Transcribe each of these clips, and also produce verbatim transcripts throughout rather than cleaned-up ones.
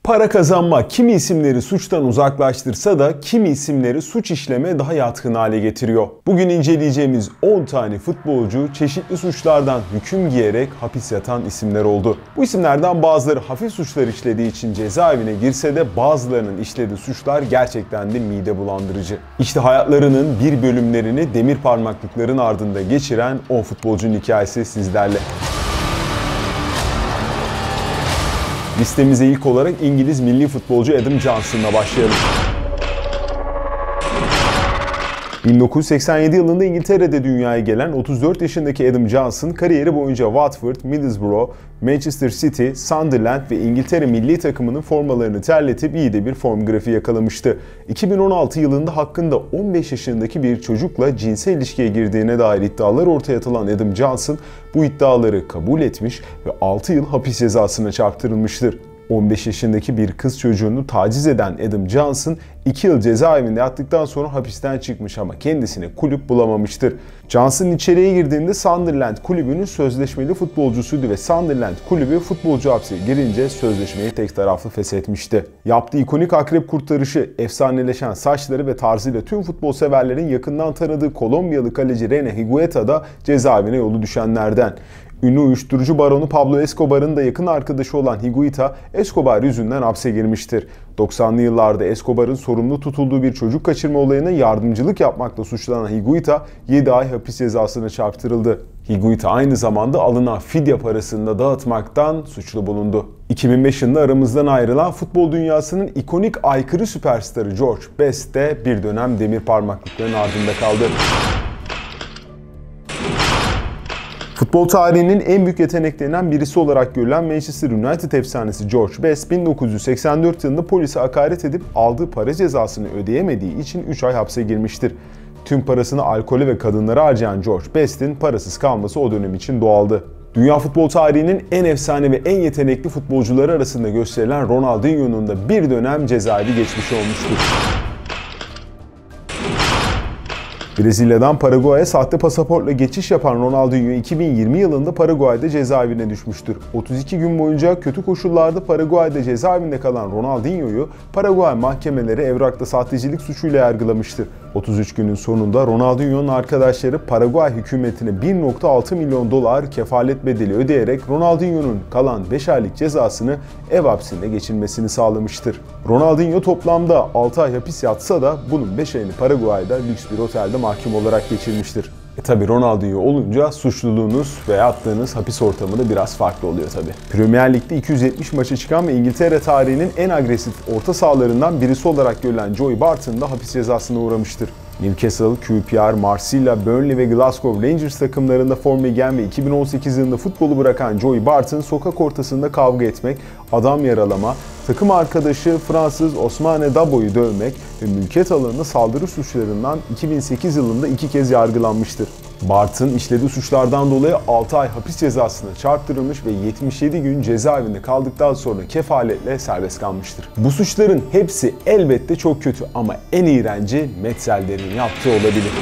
Para kazanma kimi isimleri suçtan uzaklaştırsa da kimi isimleri suç işleme daha yatkın hale getiriyor. Bugün inceleyeceğimiz on tane futbolcu çeşitli suçlardan hüküm giyerek hapis yatan isimler oldu. Bu isimlerden bazıları hafif suçlar işlediği için cezaevine girse de bazılarının işlediği suçlar gerçekten de mide bulandırıcı. İşte hayatlarının bir bölümlerini demir parmaklıkların ardında geçiren on futbolcunun hikayesi sizlerle. Listemize ilk olarak İngiliz milli futbolcu Adam Johnson'la başlayalım. bin dokuz yüz seksen yedi yılında İngiltere'de dünyaya gelen otuz dört yaşındaki Adam Johnson kariyeri boyunca Watford, Middlesbrough, Manchester City, Sunderland ve İngiltere milli takımının formalarını terletip iyi de bir form grafiği yakalamıştı. iki bin on altı yılında hakkında on beş yaşındaki bir çocukla cinsel ilişkiye girdiğine dair iddialar ortaya atılan Adam Johnson bu iddiaları kabul etmiş ve altı yıl hapis cezasına çarptırılmıştır. on beş yaşındaki bir kız çocuğunu taciz eden Adam Johnson iki yıl cezaevinde yattıktan sonra hapisten çıkmış ama kendisine kulüp bulamamıştır. Johnson içeriye girdiğinde Sunderland kulübünün sözleşmeli futbolcusuydu ve Sunderland kulübü futbolcu hapse girince sözleşmeyi tek taraflı feshetmişti. Yaptığı ikonik akrep kurtarışı, efsaneleşen saçları ve tarzıyla tüm futbol severlerin yakından tanıdığı Kolombiyalı kaleci Rene Higuita da cezaevine yolu düşenlerden. Ünlü uyuşturucu baronu Pablo Escobar'ın da yakın arkadaşı olan Higuita, Escobar yüzünden hapse girmiştir. doksanlı yıllarda Escobar'ın sorumlu tutulduğu bir çocuk kaçırma olayına yardımcılık yapmakla suçlanan Higuita yedi ay hapis cezasına çarptırıldı. Higuita aynı zamanda alınan fidye parasını da dağıtmaktan suçlu bulundu. iki bin beş yılında aramızdan ayrılan futbol dünyasının ikonik aykırı süperstarı George Best de bir dönem demir parmaklıkların ardında kaldı. Futbol tarihinin en büyük yeteneklerinden birisi olarak görülen Manchester United efsanesi George Best, bin dokuz yüz seksen dört yılında polise hakaret edip aldığı para cezasını ödeyemediği için üç ay hapse girmiştir. Tüm parasını alkole ve kadınlara harcayan George Best'in parasız kalması o dönem için doğaldı. Dünya futbol tarihinin en efsane ve en yetenekli futbolcuları arasında gösterilen Ronaldinho'nun da bir dönem cezaevi geçmişi olmuştur. Brezilya'dan Paraguay'a sahte pasaportla geçiş yapan Ronaldinho iki bin yirmi yılında Paraguay'da cezaevine düşmüştür. otuz iki gün boyunca kötü koşullarda Paraguay'da cezaevinde kalan Ronaldinho'yu Paraguay mahkemeleri evrakta sahtecilik suçuyla yargılamıştır. otuz üç günün sonunda Ronaldinho'nun arkadaşları Paraguay hükümetine bir nokta altı milyon dolar kefalet bedeli ödeyerek Ronaldinho'nun kalan beş aylık cezasını ev hapsinde geçirmesini sağlamıştır. Ronaldinho toplamda altı ay hapis yatsa da bunun beş ayını Paraguay'da lüks bir otelde mahkum olarak geçirmiştir. E tabi Ronaldinho olunca suçluluğunuz ve yattığınız hapis ortamı da biraz farklı oluyor tabi. Premier Lig'de iki yüz yetmiş maça çıkan ve İngiltere tarihinin en agresif orta sahalarından birisi olarak görülen Joey Barton da hapis cezasına uğramıştır. Newcastle, Q P R, Marsilya, Burnley ve Glasgow Rangers takımlarında forma giyen ve iki bin on sekiz yılında futbolu bırakan Joey Barton sokak ortasında kavga etmek, adam yaralama, takım arkadaşı Fransız Ousmane Dabo'yu dövmek ve mülkiyet alanında saldırı suçlarından iki bin sekiz yılında iki kez yargılanmıştır. Barton işlediği suçlardan dolayı altı ay hapis cezasına çarptırılmış ve yetmiş yedi gün cezaevinde kaldıktan sonra kefaletle serbest kalmıştır. Bu suçların hepsi elbette çok kötü ama en iğrenci Metzelder'in yaptığı olabilir.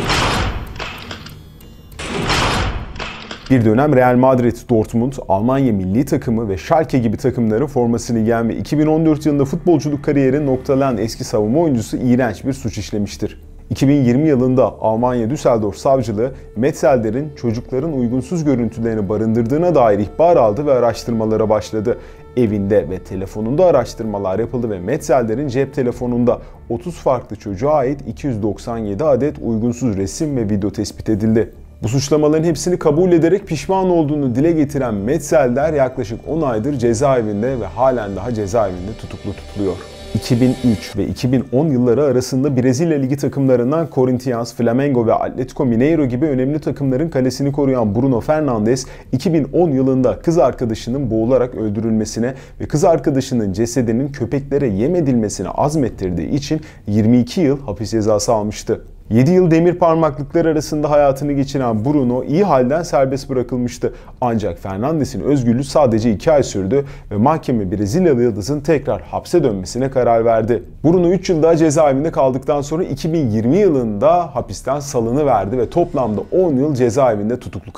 Bir dönem Real Madrid, Dortmund, Almanya milli takımı ve Schalke gibi takımların formasını giyen ve iki bin on dört yılında futbolculuk kariyerini noktalayan eski savunma oyuncusu iğrenç bir suç işlemiştir. iki bin yirmi yılında Almanya Düsseldorf savcılığı Metzelder'in çocukların uygunsuz görüntülerini barındırdığına dair ihbar aldı ve araştırmalara başladı. Evinde ve telefonunda araştırmalar yapıldı ve Metzelder'in cep telefonunda otuz farklı çocuğa ait iki yüz doksan yedi adet uygunsuz resim ve video tespit edildi. Bu suçlamaların hepsini kabul ederek pişman olduğunu dile getiren Metzelder yaklaşık on aydır cezaevinde ve halen daha cezaevinde tutuklu tutuluyor. iki bin üç ve iki bin on yılları arasında Brezilya Ligi takımlarından Corinthians, Flamengo ve Atlético Mineiro gibi önemli takımların kalesini koruyan Bruno Fernandes, iki bin on yılında kız arkadaşının boğularak öldürülmesine ve kız arkadaşının cesedinin köpeklere yem edilmesine azmettirdiği için yirmi iki yıl hapis cezası almıştı. yedi yıl demir parmaklıklar arasında hayatını geçiren Bruno iyi halden serbest bırakılmıştı. Ancak Fernandes'in özgürlüğü sadece iki ay sürdü ve mahkeme Brezilyalı yıldızın tekrar hapse dönmesine karar verdi. Bruno üç yıl daha cezaevinde kaldıktan sonra iki bin yirmi yılında hapisten salınıverdi ve toplamda on yıl cezaevinde tutuklu kaldı.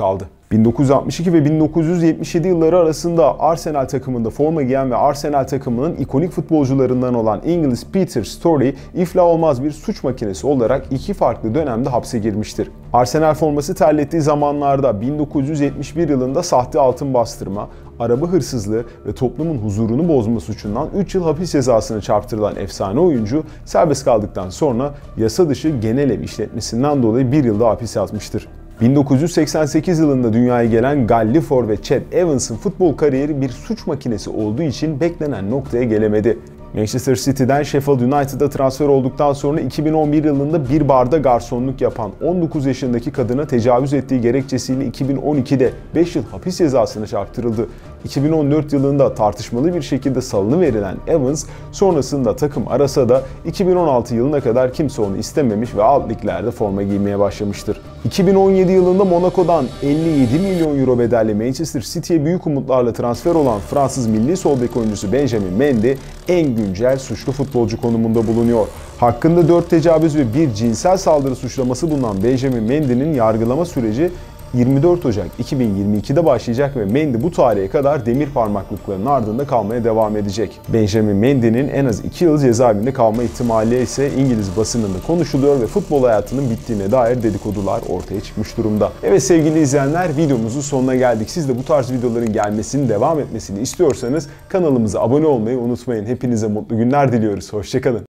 bin dokuz yüz altmış iki ve bin dokuz yüz yetmiş yedi yılları arasında Arsenal takımında forma giyen ve Arsenal takımının ikonik futbolcularından olan İngiliz Peter Story, iflah olmaz bir suç makinesi olarak iki farklı dönemde hapse girmiştir. Arsenal forması terlettiği zamanlarda bin dokuz yüz yetmiş bir yılında sahte altın bastırma, araba hırsızlığı ve toplumun huzurunu bozma suçundan üç yıl hapis cezasına çarptırılan efsane oyuncu serbest kaldıktan sonra yasa dışı genel ev işletmesinden dolayı bir yılda hapis yatmıştır. bin dokuz yüz seksen sekiz yılında dünyaya gelen Galli forvet Chet Evans'ın futbol kariyeri bir suç makinesi olduğu için beklenen noktaya gelemedi. Manchester City'den Sheffield United'a transfer olduktan sonra iki bin on bir yılında bir barda garsonluk yapan on dokuz yaşındaki kadına tecavüz ettiği gerekçesiyle iki bin on ikide beş yıl hapis cezasına çarptırıldı. iki bin on dört yılında tartışmalı bir şekilde salıverilen Evans sonrasında takım arasa da iki bin on altı yılına kadar kimse onu istememiş ve alt liglerde forma giymeye başlamıştır. iki bin on yedi yılında Monaco'dan elli yedi milyon euro bedelli Manchester City'ye büyük umutlarla transfer olan Fransız milli sol bek oyuncusu Benjamin Mendy en güncel suçlu futbolcu konumunda bulunuyor. Hakkında dört tecavüz ve bir cinsel saldırı suçlaması bulunan Benjamin Mendy'nin yargılama süreci yirmi dört Ocak iki bin yirmi ikide başlayacak ve Mendy bu tarihe kadar demir parmaklıklarının ardında kalmaya devam edecek. Benjamin Mendy'nin en az iki yıl cezaevinde kalma ihtimali ise İngiliz basınında konuşuluyor ve futbol hayatının bittiğine dair dedikodular ortaya çıkmış durumda. Evet sevgili izleyenler, videomuzun sonuna geldik. Siz de bu tarz videoların gelmesini, devam etmesini istiyorsanız kanalımıza abone olmayı unutmayın. Hepinize mutlu günler diliyoruz. Hoşça kalın.